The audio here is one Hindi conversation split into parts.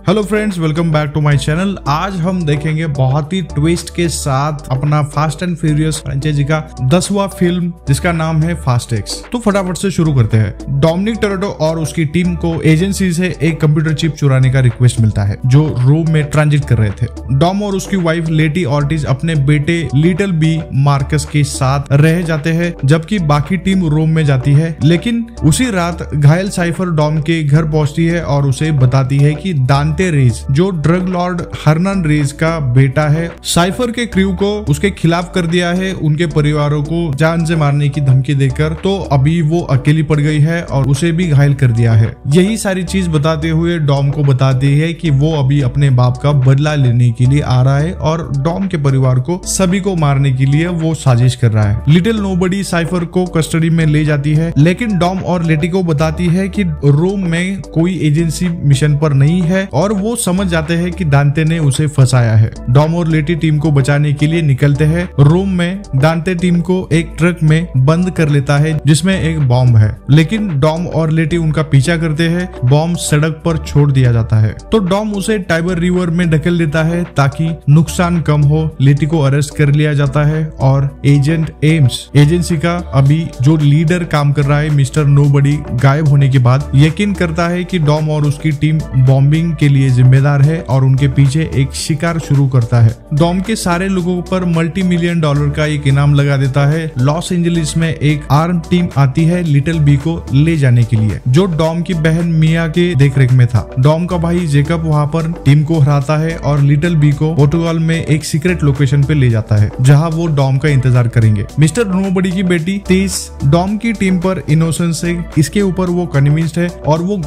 Hello friends, welcome back to my channel. आज हम देखेंगे बहुत ही ट्विस्ट के साथ अपना फास्ट एंड फ्यूरियस फ्रेंचाइजी का 10वां फिल्म जिसका नाम है फास्ट एक्स। तो फटाफट से शुरू करते हैं। डोमिनिक टोरेटो और उसकी टीम को एजेंसी से एक कंप्यूटर चिप चुराने का रिक्वेस्ट मिलता है जो रोम में ट्रांजिट कर रहे थे। डॉम और उसकी वाइफ लेटी ऑर्टिज अपने बेटे लिटिल बी मार्कस के साथ रह जाते हैं जबकि बाकी टीम रोम में जाती है। लेकिन उसी रात घायल साइफर डॉम के घर पहुंचती है और उसे बताती है कि दांते रेज जो ड्रग लॉर्ड हर्नन रेज का बेटा है, साइफर के क्रू को उसके खिलाफ कर दिया है, उनके परिवारों को जान से मारने की धमकी देकर। तो अभी वो अकेली पड़ गई है और उसे भी घायल कर दिया है। यही सारी चीज बताते हुए डॉम को बताती है कि वो अभी अपने बाप का बदला लेने के लिए आ रहा है और डॉम के परिवार को सभी को मारने के लिए वो साजिश कर रहा है। लिटिल नोबडी साइफर को कस्टडी में ले जाती है, लेकिन डॉम और लेटी को बताती है कि रोम में कोई एजेंसी मिशन पर नहीं है और वो समझ जाते हैं कि दांते ने उसे फंसाया है। डॉम और लेटी टीम को बचाने के लिए निकलते हैं। रोम में दांते टीम को एक ट्रक में बंद कर लेता है जिसमें एक बॉम्ब है, लेकिन डॉम और लेटी उनका पीछा करते हैं। बॉम्ब सड़क पर छोड़ दिया जाता है तो डॉम उसे टाइबर रिवर में ढकेल देता है ताकि नुकसान कम हो। लेटी को अरेस्ट कर लिया जाता है और एजेंट एम्स एजेंसी का अभी जो लीडर काम कर रहा है मिस्टर नोबडी गायब होने के बाद यकीन करता है कि डॉम और उसकी टीम बॉम्बिंग के लिए जिम्मेदार है और उनके पीछे एक शिकार शुरू करता है। डॉम के सारे लोगों पर $multi million का एक इनाम लगा देता है। लॉस एंजलिस में एक आर्म टीम आती है लिटिल बी को ले जाने के लिए जो डॉम की बहन मिया के देखरेख में था। डॉम का भाई जेकब वहां पर टीम को हराता है और लिटिल बी को पोर्टुगाल में एक सीक्रेट लोकेशन पे ले जाता है जहां वो डॉम का इंतजार करेंगे। मिस्टर नोबडी की बेटी तीस डॉम की टीम पर इनोसेंस है, इसके ऊपर वो कन्विंस्ड है और वो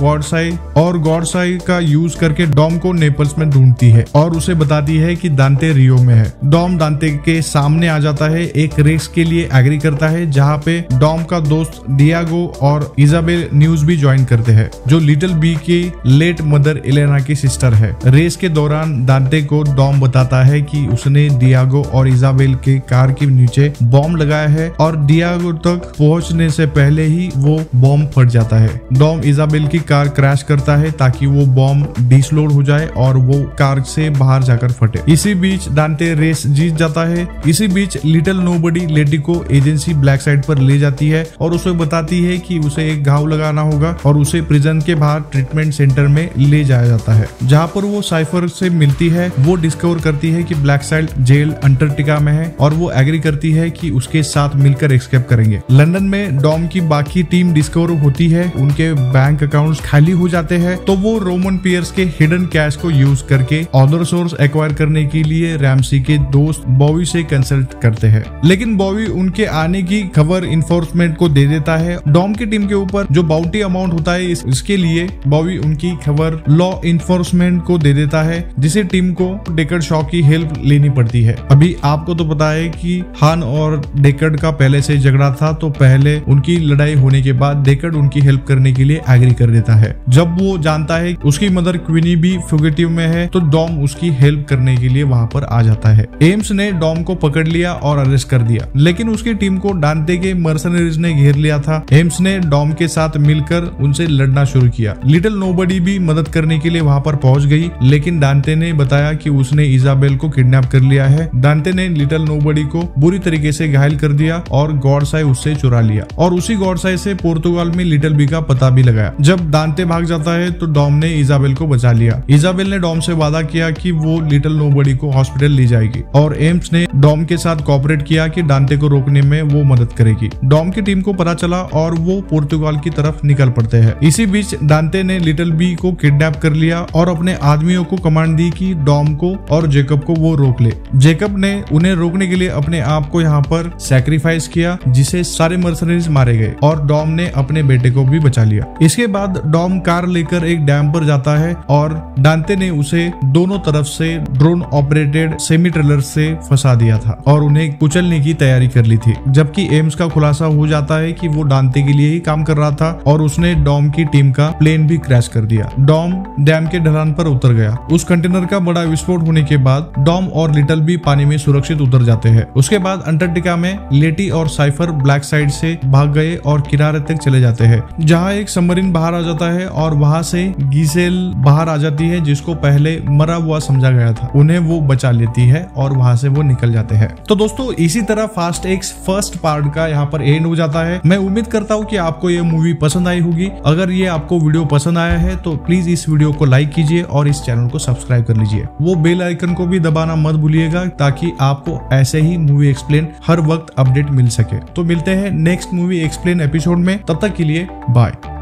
गॉडसाई का यूज करके डॉम को नेपल्स में ढूंढती है और उसे बताती है कि दांते रियो में है। डॉम दांते के सामने आ जाता है, एक रेस के लिए एग्री करता है जहां पे डॉम का दोस्त डियागो और इजाबेल न्यूज भी ज्वाइन करते हैं जो लिटिल बी की लेट मदर एलेना की सिस्टर है। रेस के दौरान दांते को डॉम बताता है कि उसने डियागो और इजाबेल के कार के नीचे बॉम्ब लगाया है और डियागो तक पहुंचने से पहले ही वो बॉम्ब फट जाता है। डॉम इजाबेल की कार क्रैश करता है ताकि वो बॉम्ब डिसलोड हो जाए और वो कार से बाहर जाकर फटे। इसी बीच दांते रेस जीत जाता है। इसी बीच लिटिल नोबडी लेटी को एजेंसी ब्लैक साइड पर ले जाती है और उसे बताती है कि उसे एक घाव लगाना होगा और उसे प्रिजन के बाहर ट्रीटमेंट सेंटर में ले जाया जाता है जहां पर वो साइफर से मिलती है। वो डिस्कवर करती है कि ब्लैक साइड जेल अंटार्कटिका में है और वो एग्री करती है कि उसके साथ मिलकर एस्केप करेंगे। लंदन में डॉम की बाकी टीम डिस्कवर होती है, उनके बैंक अकाउंट्स खाली हो जाते हैं तो वो रोमन पियर्स के हिडन कैश को यूज करके ऑदर सोर्स एक्वायर करने के लिए रैमसी के दोस्त बॉबी से कंसल्ट करते हैं, लेकिन बॉबी उनके आने की खबर इन्फोर्समेंट को दे देता है। डॉम की टीम के ऊपर जो बाउंटी अमाउंट होता है इसके लिए बॉबी उनकी खबर लॉ इन्फोर्समेंट को दे देता है जिसे टीम को डेकर्ड शॉ की हेल्प लेनी पड़ती है। अभी आपको तो पता है कि हान और डेकर्ड का पहले से झगड़ा था तो पहले उनकी लड़ाई होने के बाद डेकर्ड उनकी हेल्प करने के लिए एग्री कर देता है। जब वो जानता है उसकी मदर क्वीनी भी फ्यूगिटिव में है तो डॉम उसकी हेल्प करने के लिए वहां पर आ जाता है। एम्स ने डॉम को पकड़ लिया और अरेस्ट कर दिया, लेकिन उसकी टीम को दांते के मर्सनरीज ने घेर लिया था। एम्स ने डॉम के साथ मिलकर उनसे लड़ना शुरू किया। लिटिल नोबडी भी मदद करने के लिए वहां पर पहुंच गई, लेकिन दांते ने बताया कि उसने इजाबेल को किडनैप कर लिया है। दांते ने लिटिल नोबडी को बुरी तरीके से घायल कर दिया और गॉडसाई उससे चुरा लिया और उसी गॉडसाई से पोर्तुगाल में लिटिल बी का पता भी लगाया। जब दांते भाग जाता है तो डॉम ने इजाबेल को बचा लिया। इजाबेल ने डॉम से वादा किया कि वो लिटिल नोबडी को हॉस्पिटल ले जाएगी और एम्स ने डॉम के साथ कोऑपरेट किया कि दांते को रोकने में वो मदद करेगी। डॉम की टीम को पता चला और वो पोर्तुगाल की तरफ निकल पड़ते हैं। इसी बीच दांते ने लिटिल बी को किडनैप कर लिया और अपने आदमियों को कमांड दी कि डॉम को और जेकब को वो रोक ले। जेकब ने उन्हें रोकने के लिए अपने आप को यहाँ पर सैक्रिफाइस किया जिसे सारे मर्सनरीज मारे गए और डॉम ने अपने बेटे को भी बचा लिया। इसके बाद डॉम कार लेकर एक डैम पर जाता है और दांते ने उसे दोनों तरफ से ड्रोन ऑपरेटेड सेमी ट्रेलर से फंसा दिया था और उन्हें कुचलने की तैयारी कर ली थी। जबकि एम्स का खुलासा हो जाता है कि वो दांते के लिए ही काम कर रहा था और उसने डॉम की टीम का प्लेन भी क्रैश कर दिया। डॉम डैम के ढलान पर उतर गया। उस कंटेनर का बड़ा विस्फोट होने के बाद डॉम और लिटिल बी पानी में सुरक्षित उतर जाते हैं। उसके बाद अंटार्कटिका में लेटी और साइफर ब्लैक साइड से भाग गए और किनारे तक चले जाते हैं जहाँ एक सबमरीन बाहर आ जाता है और वहां से गीसेल बाहर आ जाती है जिसको पहले मरा हुआ समझा गया था, उन्हें वो बचा लेती है और वहां से वो निकल जाते हैं। तो दोस्तों इसी तरह फास्ट एक्स फर्स्ट पार्ट का यहाँ पर एंड हो जाता है। मैं उम्मीद करता हूँ कि आपको ये मूवी पसंद आई होगी। अगर ये आपको वीडियो पसंद आया है तो प्लीज इस वीडियो को लाइक कीजिए और इस चैनल को सब्सक्राइब कर लीजिए। वो बेल आइकन को भी दबाना मत भूलिएगा ताकि आपको ऐसे ही मूवी एक्सप्लेन हर वक्त अपडेट मिल सके। तो मिलते हैं नेक्स्ट मूवी एक्सप्लेन एपिसोड में, तब तक के लिए बाय।